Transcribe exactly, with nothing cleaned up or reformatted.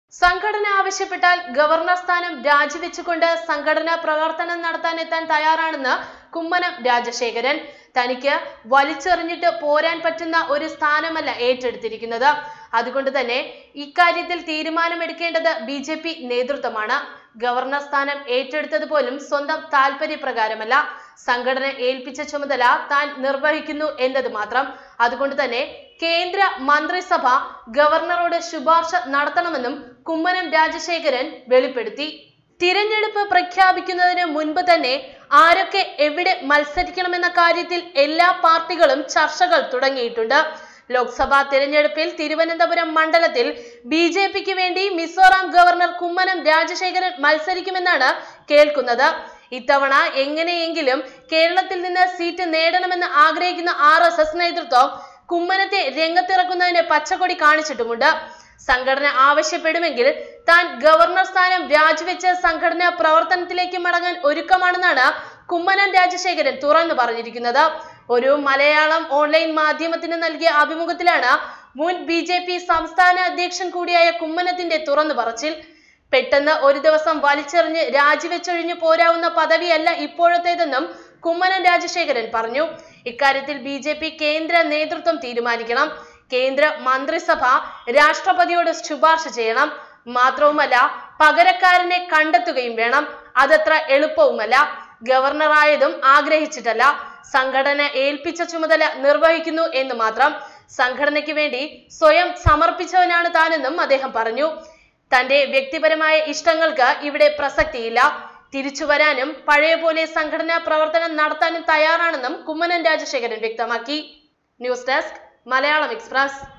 സംഘടന ആവശ്യപ്പെട്ടാൽ ഗവർണർ സ്ഥാനം രാജിവെച്ചുകൊണ്ട് സംഘടനാ പ്രവർത്തനം നടത്താൻ എത്താൻ തയ്യാറാണെന്ന് കുമ്മനം രാജശേഖരൻ. തനിക്ക് വലിച്ചെറിഞ്ഞിട്ട് പോരാൻ പറ്റുന്ന ഒരു സ്ഥാനമല്ല ഏറ്റെടുത്തിരിക്കുന്നത്. അതുകൊണ്ട് തന്നെ ഇക്കാര്യത്തിൽ തീരുമാനമെടുക്കേണ്ടത് ബി ജെ പി നേതൃത്വമാണ്. ഗവർണർ സ്ഥാനം ഏറ്റെടുത്തത് പോലും സ്വന്തം താല്പര്യപ്രകാരമല്ല. സംഘടന ഏൽപ്പിച്ച ചുമതല താൻ നിർവഹിക്കുന്നു എന്നത് മാത്രം. അതുകൊണ്ട് തന്നെ കേന്ദ്ര മന്ത്രിസഭ ഗവർണറോട് ശുപാർശ നടത്തണമെന്നും കുമ്മനം രാജശേഖരൻ വെളിപ്പെടുത്തി. തിരഞ്ഞെടുപ്പ് പ്രഖ്യാപിക്കുന്നതിന് മുൻപ് തന്നെ ആരൊക്കെ എവിടെ മത്സരിക്കണമെന്ന കാര്യത്തിൽ എല്ലാ പാർട്ടികളും ചർച്ചകൾ തുടങ്ങിയിട്ടുണ്ട്. ലോക്സഭാ തിരഞ്ഞെടുപ്പിൽ തിരുവനന്തപുരം മണ്ഡലത്തിൽ ബി ജെ പിക്ക് വേണ്ടി മിസോറാം ഗവർണർ കുമ്മനം രാജശേഖരൻ മത്സരിക്കുമെന്നാണ് കേൾക്കുന്നത്. ഇത്തവണ എങ്ങനെയെങ്കിലും കേരളത്തിൽ നിന്ന് സീറ്റ് നേടണമെന്ന് ആഗ്രഹിക്കുന്ന ആർ എസ് എസ് നേതൃത്വം കുമ്മനത്തെ രംഗത്തിറക്കുന്നതിന് പച്ചക്കൊടി കാണിച്ചിട്ടുമുണ്ട്. സംഘടന ആവശ്യപ്പെടുമെങ്കിൽ താൻ ഗവർണർ സ്ഥാനം രാജിവെച്ച് സംഘടനാ പ്രവർത്തനത്തിലേക്ക് മടങ്ങാൻ ഒരുക്കമാണെന്നാണ് കുമ്മനം രാജശേഖരൻ തുറന്നു പറഞ്ഞിരിക്കുന്നത്. ഒരു മലയാളം ഓൺലൈൻ മാധ്യമത്തിന് നൽകിയ അഭിമുഖത്തിലാണ് മുൻ ബി ജെ പി സംസ്ഥാന അധ്യക്ഷൻ കൂടിയായ കുമ്മനത്തിന്റെ തുറന്നു പറച്ചിൽ. പെട്ടെന്ന് ഒരു ദിവസം വലിച്ചെറിഞ്ഞ് രാജിവെച്ചൊഴിഞ്ഞു പോരാവുന്ന പദവിയല്ല ഇപ്പോഴത്തേതെന്നും കുമ്മനം രാജശേഖരൻ പറഞ്ഞു. ഇക്കാര്യത്തിൽ ബി ജെ പി കേന്ദ്ര നേതൃത്വം തീരുമാനിക്കണം. കേന്ദ്ര മന്ത്രിസഭ രാഷ്ട്രപതിയോട് ശുപാർശ ചെയ്യണം. മാത്രവുമല്ല, പകരക്കാരനെ കണ്ടെത്തുകയും വേണം. അതത്ര എളുപ്പവുമല്ല. ഗവർണറായതും ആഗ്രഹിച്ചിട്ടല്ല, സംഘടന ഏൽപ്പിച്ച ചുമതല നിർവഹിക്കുന്നു എന്ന് മാത്രം. സംഘടനയ്ക്ക് വേണ്ടി സ്വയം സമർപ്പിച്ചവനാണ് താനെന്നും അദ്ദേഹം പറഞ്ഞു. തന്റെ വ്യക്തിപരമായ ഇഷ്ടങ്ങൾക്ക് ഇവിടെ പ്രസക്തിയില്ല. തിരിച്ചു വരാനും പഴയ പോലെ സംഘടനാ പ്രവർത്തനം നടത്താനും തയ്യാറാണെന്നും കുമ്മനം രാജശേഖരൻ വ്യക്തമാക്കി. News desk Malayalam express.